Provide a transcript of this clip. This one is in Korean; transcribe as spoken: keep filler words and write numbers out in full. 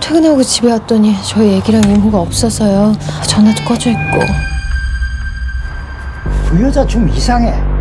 퇴근하고 집에 왔더니 저희 애기랑 이모가 없어서요. 전화도 꺼져 있고. 그 여자 좀 이상해.